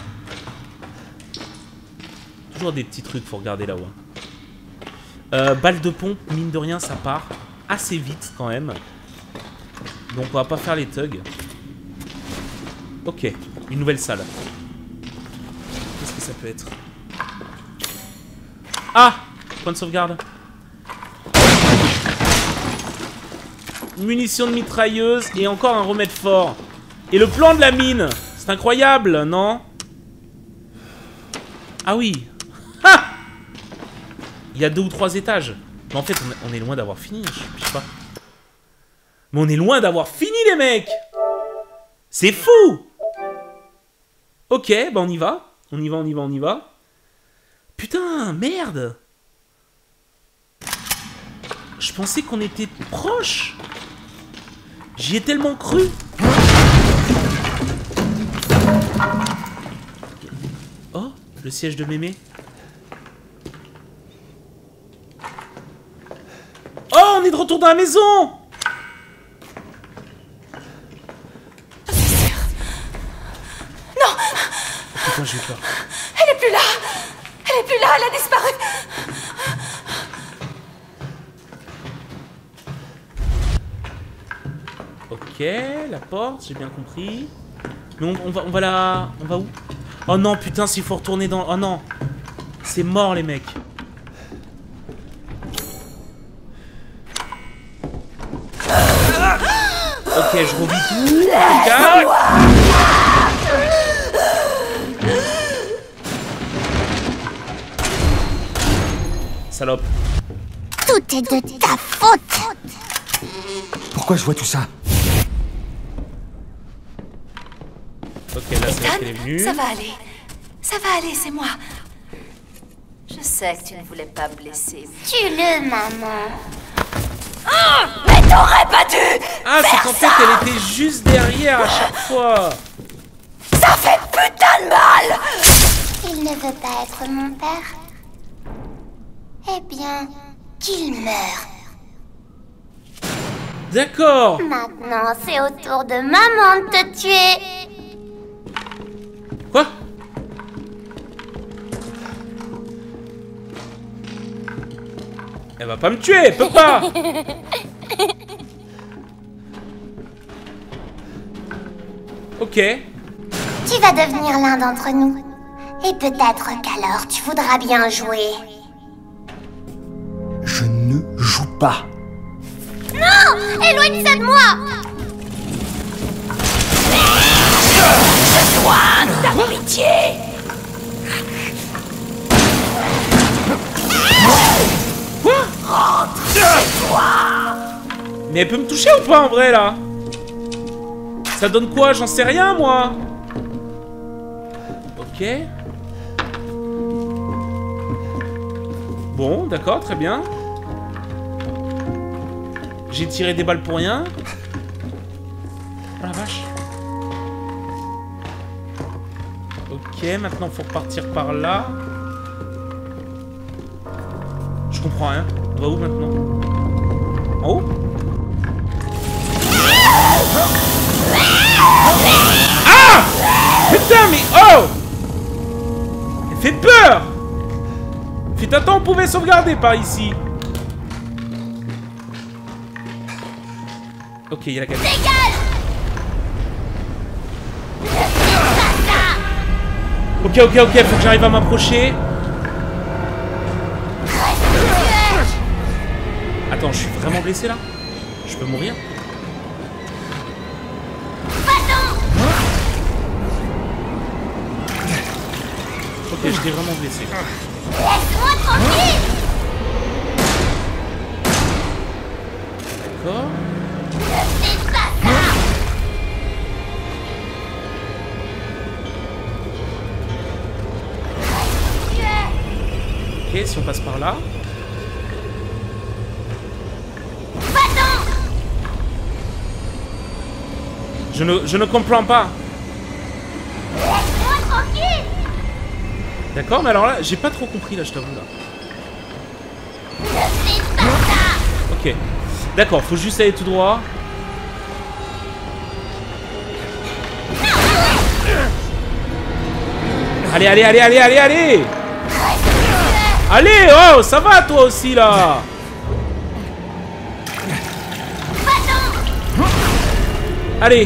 Toujours des petits trucs, faut regarder là-haut. Euh, balle de pompe, mine de rien, ça part assez vite quand même. Donc on va pas faire les thugs. Ok, une nouvelle salle. Qu'est-ce que ça peut être? Ah! Point de sauvegarde. Munitions de mitrailleuse et encore un remède fort. Et le plan de la mine! C'est incroyable, non? Ah oui! Ah! Il y a deux ou trois étages. Mais en fait, on est loin d'avoir fini, je sais pas. Mais on est loin d'avoir fini, les mecs! C'est fou! Ok, bah on y va. On y va, on y va, on y va. Putain, merde! Je pensais qu'on était proche. J'y ai tellement cru. Oh, le siège de mémé. Oh, on est de retour dans la maison! Putain, j'ai eu peur. Elle est plus là! Elle est plus là, elle a disparu! Ok, la porte, j'ai bien compris. Mais on, on, va, on va la... On va où? Oh non, putain, s'il faut retourner dans... Oh non! C'est mort, les mecs. Ok, je revis tout. Calme. Salope. Tout est de ta faute. Pourquoi je vois tout ça? Ok, là c'est là qu'elle est venue. Ça va aller. Ça va aller, c'est moi. Je sais que tu ne voulais pas blesser. Tue-le, maman. Oh, mais t'aurais pas dû. Ah, c'est qu'en fait elle était juste derrière à chaque fois. Ça fait putain de mal. Il ne veut pas être mon père. Eh bien, qu'il meure. D'accord. Maintenant, c'est au tour de maman de te tuer. Quoi? Elle va pas me tuer, elle peut pas. Ok. Tu vas devenir l'un d'entre nous. Et peut-être qu'alors tu voudras bien jouer. Je ne joue pas. Non! Éloigne ça de moi! Je soigne ta pitié. Quoi? Rentre chez toi. Mais elle peut me toucher ou pas en vrai là? Ça donne quoi? J'en sais rien moi. Ok. Bon, d'accord, très bien. J'ai tiré des balles pour rien. Oh la vache. Ok, maintenant faut repartir par là. Je comprends rien. On va où maintenant? En haut? Ah! Putain, mais oh! Elle fait peur! Faites attends, on pouvait sauvegarder par ici. Ok, il y a la galette. Ok, ok, ok, faut que j'arrive à m'approcher. Attends, je suis vraiment blessé là? Je peux mourir? Ok, j'étais vraiment blessé. Laisse-moi tranquille! D'accord. C'est pas ça! Ok, si on passe par là. Je ne, je ne comprends pas. Laisse-moi tranquille! D'accord, mais alors là, j'ai pas trop compris là, je t'avoue là. C'est pas ça! Ok. D'accord, faut juste aller tout droit. Allez, allez, allez, allez, allez, allez! Allez, oh, ça va toi aussi là! Allez!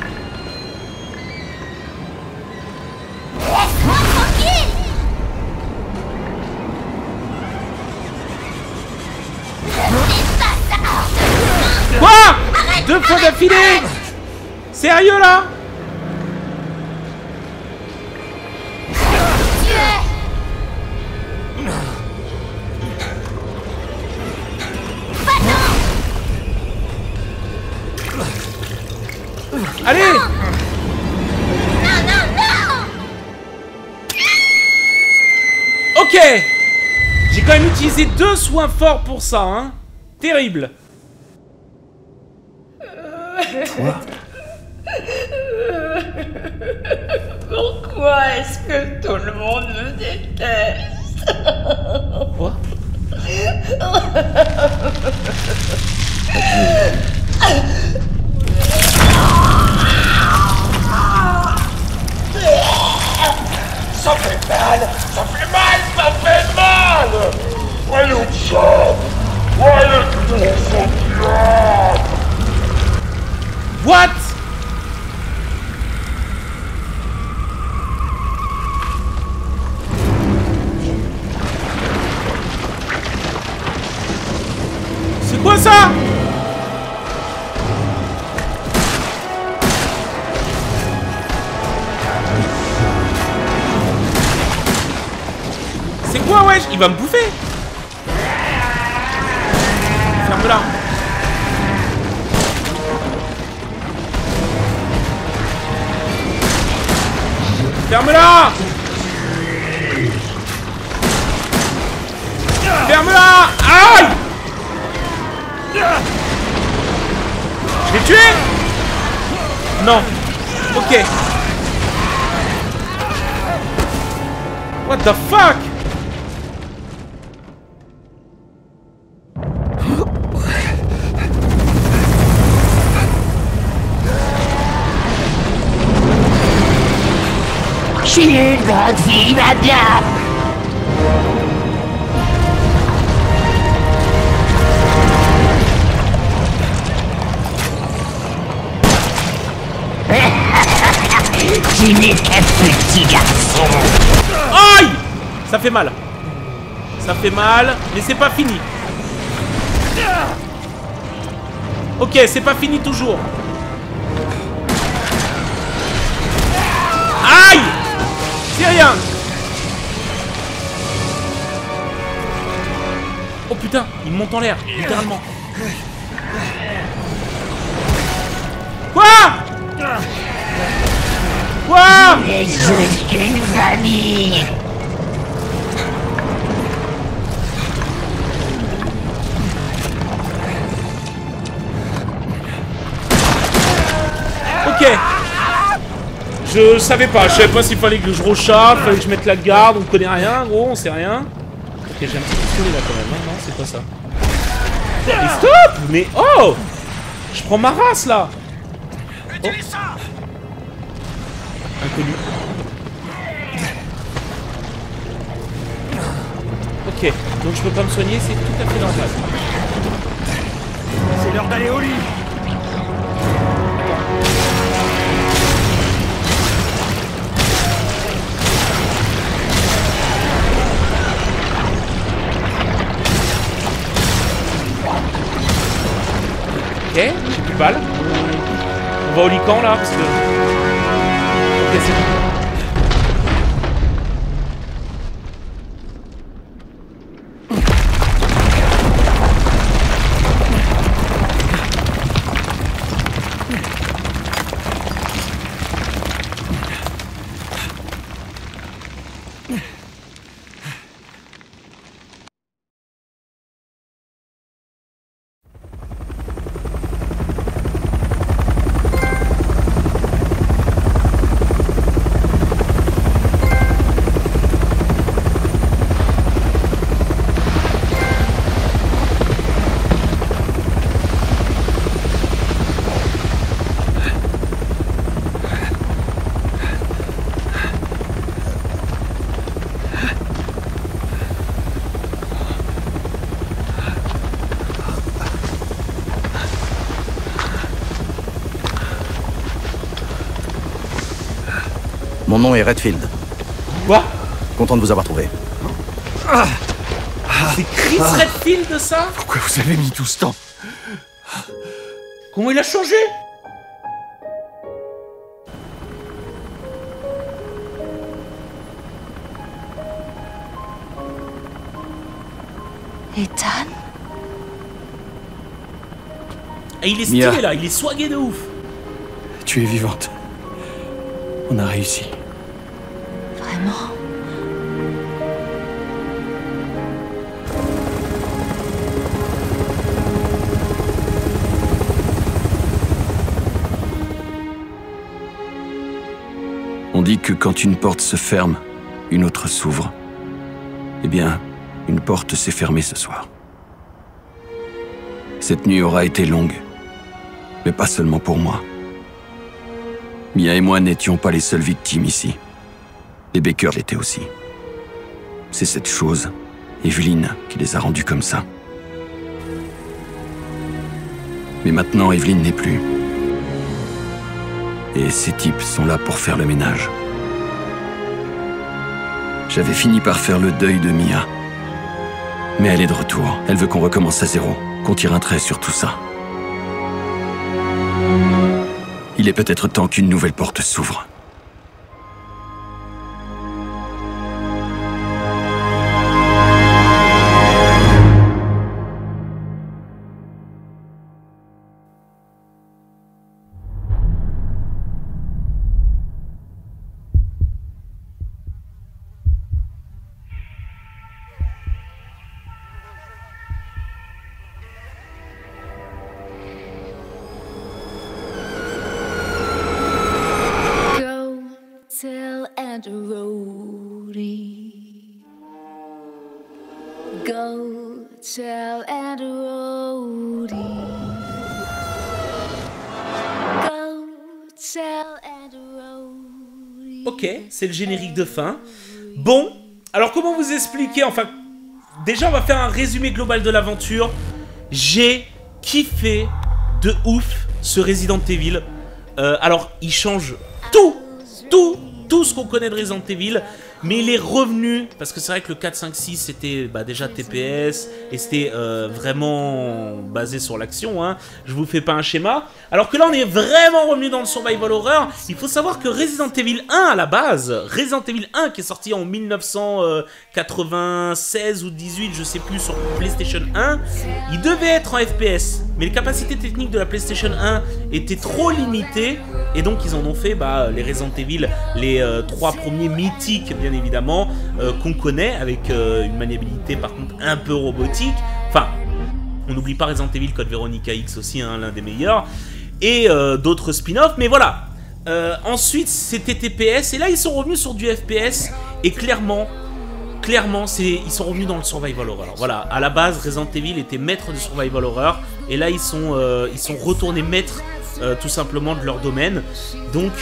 Laisse-moi tranquille! C'est pas ça! Quoi? Deux fois d'affilée? Sérieux là? Allez! Non, non, non! Ok! J'ai quand même utilisé deux soins forts pour ça, hein? Terrible! Toi? Pourquoi est-ce que tout le monde me déteste? Quoi? Ça fait mal, ça fait mal, ça fait mal. Voyons ça. Voyons tout son diable. What? C'est quoi ça? C'est quoi, wesh? Il va me bouffer. Ferme-la. Ferme-la. Ferme-la. Aïe. Je l'ai tué? Non. Ok. What the fuck? Je suis une grande fille maintenant. Tu n'es qu'un petit garçon. Aïe! Ça fait mal. Ça fait mal, mais c'est pas fini. Ok, c'est pas fini toujours. Aïe! C'est rien. Oh putain, il monte en l'air, littéralement. Quoi? Quoi? Je suis une famille. Ok. Je savais pas, je savais pas s'il fallait que je recharge, fallait que je mette la garde, on connaît rien, gros, on sait rien. Ok, j'ai un petit pistolet là quand même, hein, non, c'est quoi ça? Et stop! Mais oh! Je prends ma race là! Oh. Inconnu. Ok, donc je peux pas me soigner, c'est tout à fait normal. C'est l'heure d'aller au lit. Ok, j'ai plus de balles. On va au lit quand là? Parce que... Ok, c'est bon. Mon nom est Redfield. Quoi? Content de vous avoir trouvé. C'est Chris Redfield ça? Pourquoi vous avez mis tout ce temps? Comment il a changé? Ethan? Et il est stylé Mia. là, il est swagué de ouf. Tu es vivante. On a réussi. Vraiment? On dit que quand une porte se ferme, une autre s'ouvre. Eh bien, une porte s'est fermée ce soir. Cette nuit aura été longue, mais pas seulement pour moi. Mia et moi n'étions pas les seules victimes ici. Les Baker l'étaient aussi. C'est cette chose, Evelyn, qui les a rendus comme ça. Mais maintenant, Evelyn n'est plus. Et ces types sont là pour faire le ménage. J'avais fini par faire le deuil de Mia. Mais elle est de retour. Elle veut qu'on recommence à zéro, qu'on tire un trait sur tout ça. Il est peut-être temps qu'une nouvelle porte s'ouvre. Ok, c'est le générique de fin. Bon, alors comment vous expliquer? Enfin, déjà on va faire un résumé global de l'aventure. J'ai kiffé de ouf ce Resident Evil. Euh, alors, il change tout, tout, tout ce qu'on connaît de Resident Evil, mais il est revenu, parce que c'est vrai que le quatre, cinq, six c'était bah, déjà T P S, et c'était euh, vraiment basé sur l'action, hein. Je vous fais pas un schéma, alors que là on est vraiment revenu dans le survival horror. Il faut savoir que Resident Evil un à la base, Resident Evil un qui est sorti en mille neuf cent quatre-vingt-seize ou dix-huit, je sais plus, sur PlayStation un, il devait être en F P S, mais les capacités techniques de la PlayStation un étaient trop limitées, et donc ils en ont fait bah, les Resident Evil, les euh, trois premiers mythiques bien évidemment, euh, qu'on connaît, avec euh, une maniabilité par contre un peu robotique. Enfin, on n'oublie pas Resident Evil Code Veronica X aussi, hein, l'un des meilleurs, et euh, d'autres spin-offs, mais voilà. Euh, ensuite c'était T P S, et là ils sont revenus sur du F P S, et clairement, clairement c'est, ils sont revenus dans le survival horror. Voilà, à la base Resident Evil était maître du survival horror, et là ils sont, euh, ils sont retournés maîtres euh, tout simplement de leur domaine. Donc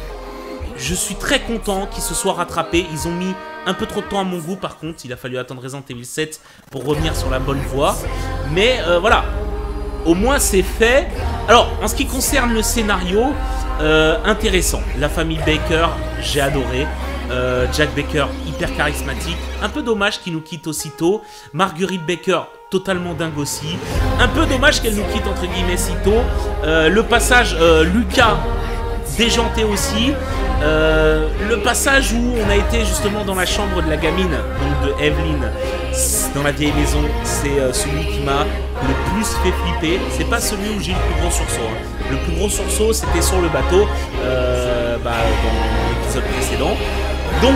je suis très content qu'ils se soient rattrapés. Ils ont mis un peu trop de temps à mon goût, par contre. Il a fallu attendre Resident Evil sept pour revenir sur la bonne voie. Mais euh, voilà, au moins c'est fait. Alors, en ce qui concerne le scénario, euh, intéressant. La famille Baker, j'ai adoré. Euh, Jack Baker, hyper charismatique. Un peu dommage qu'il nous quitte aussitôt. Marguerite Baker, totalement dingue aussi. Un peu dommage qu'elle nous quitte entre guillemets si tôt. Euh, le passage euh, Lucas, déjanté aussi. Euh, le passage où on a été justement dans la chambre de la gamine, donc de Evelyn, dans la vieille maison, c'est euh, celui qui m'a le plus fait flipper. C'est pas celui où j'ai eu le plus gros sursaut, hein. Le plus gros sursaut c'était sur le bateau, euh, bah, dans l'épisode précédent. Donc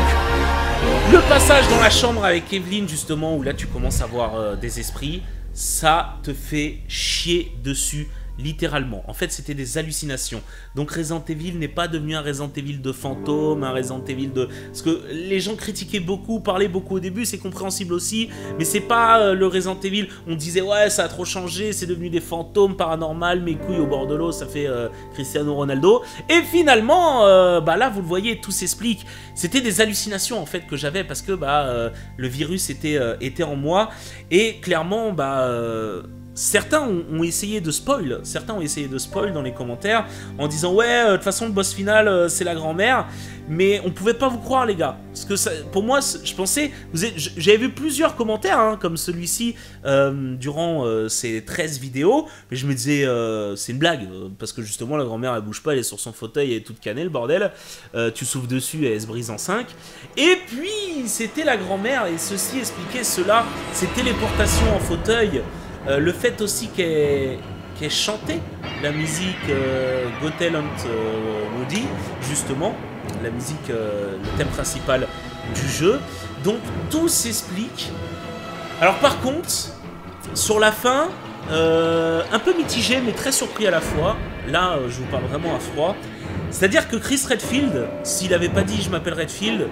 le passage dans la chambre avec Evelyn justement, où là tu commences à voir euh, des esprits, ça te fait chier dessus. Littéralement. En fait, c'était des hallucinations. Donc Resident Evil n'est pas devenu un Resident Evil de fantôme, un Resident Evil de... Parce que les gens critiquaient beaucoup, parlaient beaucoup au début, c'est compréhensible aussi, mais c'est pas euh, le Resident Evil, on disait ouais, ça a trop changé, c'est devenu des fantômes paranormales, mes couilles au bord de l'eau, ça fait euh, Cristiano Ronaldo. Et finalement, euh, bah là, vous le voyez, tout s'explique. C'était des hallucinations, en fait, que j'avais, parce que bah, euh, le virus était, euh, était en moi, et clairement, bah... Euh, certains ont, ont essayé de spoil, certains ont essayé de spoil dans les commentaires en disant ouais, euh, de toute façon le boss final euh, c'est la grand-mère, mais on pouvait pas vous croire les gars, parce que ça, pour moi je pensais, j'avais vu plusieurs commentaires hein, comme celui-ci euh, durant euh, ces treize vidéos, mais je me disais euh, c'est une blague, euh, parce que justement la grand-mère elle bouge pas, elle est sur son fauteuil, elle est toute cannée le bordel, euh, tu souffles dessus et elle se brise en cinq, et puis c'était la grand-mère et ceci expliquait cela, ces téléportations en fauteuil. Euh, le fait aussi qu'elle qu'elle chantait la musique euh, Go Tell Aunt euh, Woody, justement, la musique, euh, le thème principal du jeu. Donc tout s'explique. Alors par contre, sur la fin, euh, un peu mitigé mais très surpris à la fois. Là, euh, je vous parle vraiment à froid. C'est-à-dire que Chris Redfield, s'il n'avait pas dit je m'appelle Redfield,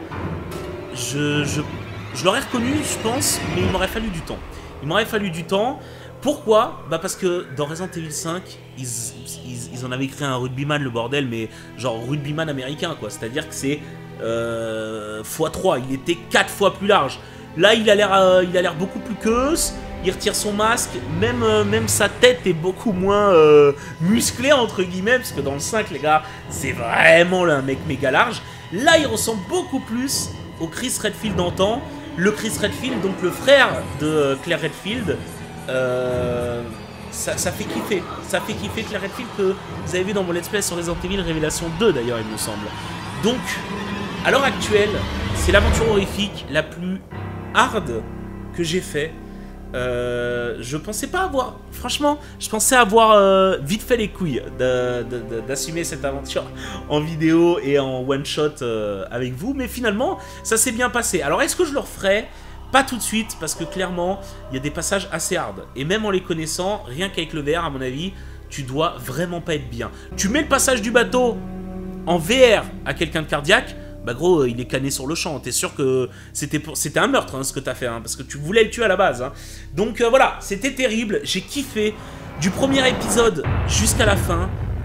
je, je, je l'aurais reconnu, je pense, mais il m'aurait fallu du temps. Il m'aurait fallu du temps. Pourquoi? Bah parce que dans Resident Evil cinq, ils, ils, ils en avaient créé un rugbyman, le bordel, mais genre rugbyman américain, quoi. C'est-à-dire que c'est euh, fois trois, il était quatre fois plus large. Là, il a l'air euh, il a l'air beaucoup plus queuse, il retire son masque, même, euh, même sa tête est beaucoup moins euh, musclée, entre guillemets, parce que dans le cinq, les gars, c'est vraiment là, un mec méga large. Là, il ressemble beaucoup plus au Chris Redfield d'antan. Le Chris Redfield, donc le frère de Claire Redfield, euh, ça, ça fait kiffer. Ça fait kiffer Claire Redfield que vous avez vu dans mon let's play sur Resident Evil Révélation deux d'ailleurs, il me semble. Donc, à l'heure actuelle, c'est l'aventure horrifique la plus hard que j'ai fait. Euh, je pensais pas avoir... Franchement, je pensais avoir euh, vite fait les couilles d'assumer cette aventure en vidéo et en one-shot euh, avec vous. Mais finalement, ça s'est bien passé. Alors, est-ce que je le referai? Pas tout de suite, parce que clairement, il y a des passages assez hard. Et même en les connaissant, rien qu'avec le V R, à mon avis, tu dois vraiment pas être bien. Tu mets le passage du bateau en V R à quelqu'un de cardiaque, bah gros, il est canné sur le champ. T'es sûr que c'était c'était un meurtre hein, ce que t'as fait, hein, parce que tu voulais le tuer à la base. Hein. Donc euh, voilà, c'était terrible. J'ai kiffé. Du premier épisode jusqu'à la fin,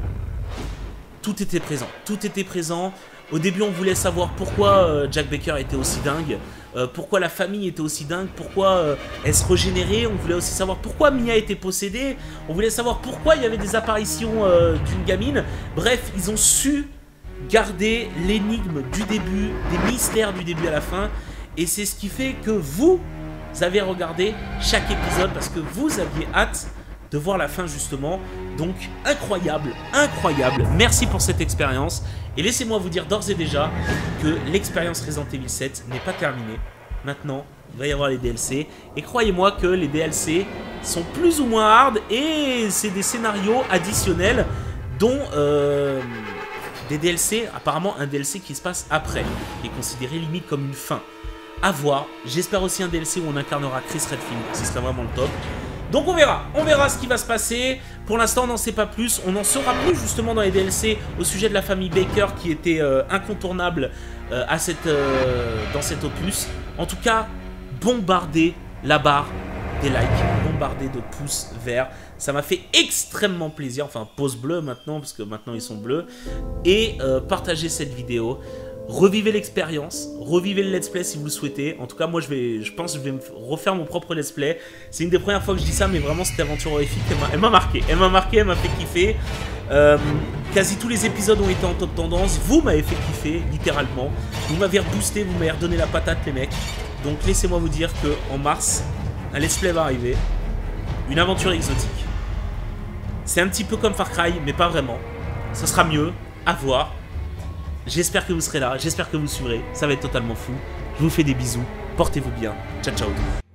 tout était présent. Tout était présent. Au début, on voulait savoir pourquoi euh, Jack Baker était aussi dingue, euh, pourquoi la famille était aussi dingue, pourquoi euh, elle se régénérait. On voulait aussi savoir pourquoi Mia était possédée. On voulait savoir pourquoi il y avait des apparitions euh, d'une gamine. Bref, ils ont su garder l'énigme du début, des mystères du début à la fin. Et c'est ce qui fait que vous avez regardé chaque épisode parce que vous aviez hâte de voir la fin justement. Donc incroyable, incroyable. Merci pour cette expérience. Et laissez-moi vous dire d'ores et déjà que l'expérience Resident Evil sept n'est pas terminée. Maintenant, il va y avoir les D L C. Et croyez-moi que les D L C sont plus ou moins hard. Et c'est des scénarios additionnels dont... Euh, des D L C, apparemment un D L C qui se passe après. Qui est considéré limite comme une fin. À voir. J'espère aussi un D L C où on incarnera Chris Redfield. Ce serait vraiment le top. Donc on verra, on verra ce qui va se passer. Pour l'instant on n'en sait pas plus. On en saura plus justement dans les D L C au sujet de la famille Baker qui était euh, incontournable euh, à cette, euh, dans cet opus. En tout cas, bombardez la barre des likes, bombardez de pouces verts. Ça m'a fait extrêmement plaisir. Enfin, pouce bleu maintenant parce que maintenant ils sont bleus. Et euh, partagez cette vidéo. Revivez l'expérience, revivez le let's play si vous le souhaitez. En tout cas, moi, je, vais, je pense que je vais me refaire mon propre let's play. C'est une des premières fois que je dis ça, mais vraiment, cette aventure horrifique, elle m'a marqué. Elle m'a marqué, elle m'a fait kiffer. Euh, quasi tous les épisodes ont été en top tendance. Vous m'avez fait kiffer, littéralement. Vous m'avez reboosté, vous m'avez redonné la patate, les mecs. Donc, laissez-moi vous dire qu'en mars, un let's play va arriver. Une aventure exotique. C'est un petit peu comme Far Cry, mais pas vraiment. Ça sera mieux, à voir. J'espère que vous serez là, j'espère que vous suivrez, ça va être totalement fou. Je vous fais des bisous, portez-vous bien, ciao ciao.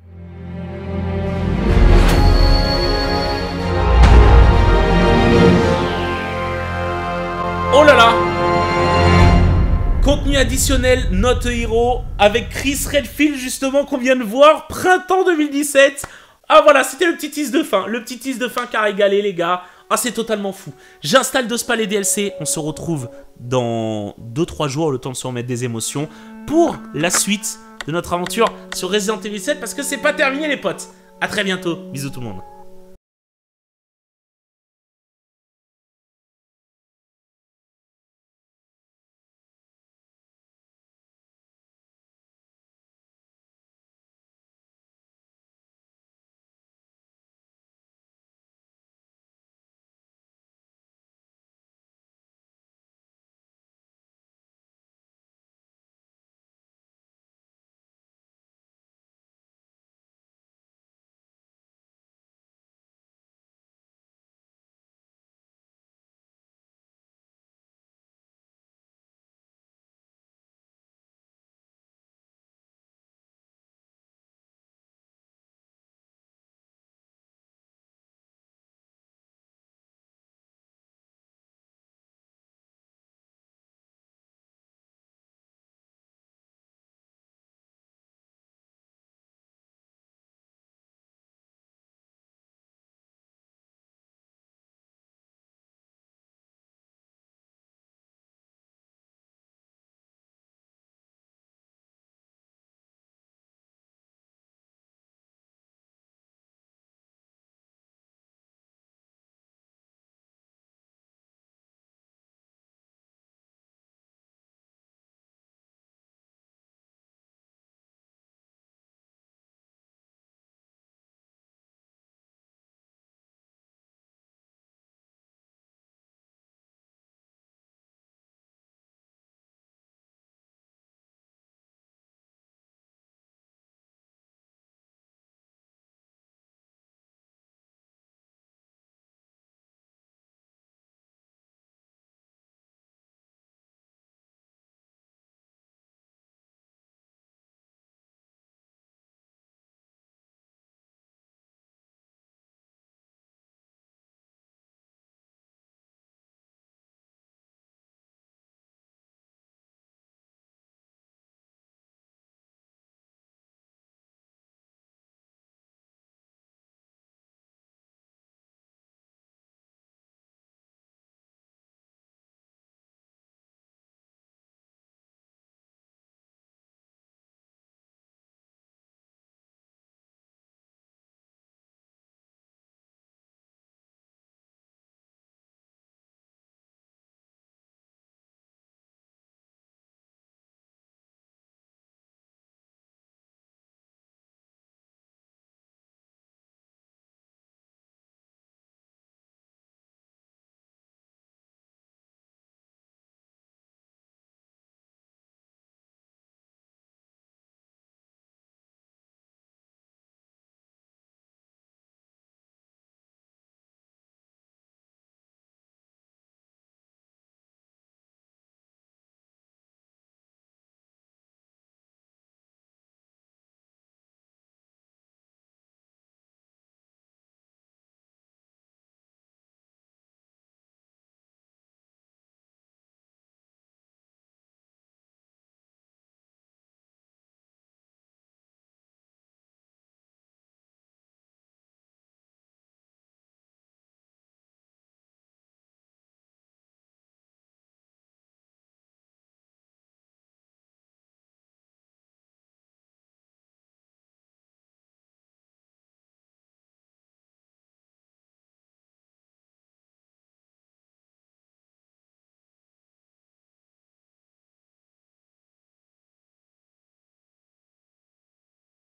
Oh là là! Contenu additionnel Not a Hero avec Chris Redfield justement qu'on vient de voir, printemps deux mille dix-sept. Ah voilà, c'était le petit tease de fin, le petit tease de fin qui a régalé les gars. Ah, c'est totalement fou. J'installe de spa les D L C. On se retrouve dans deux trois jours, le temps de se remettre des émotions, pour la suite de notre aventure sur Resident Evil sept, parce que c'est pas terminé les potes. A très bientôt. Bisous tout le monde.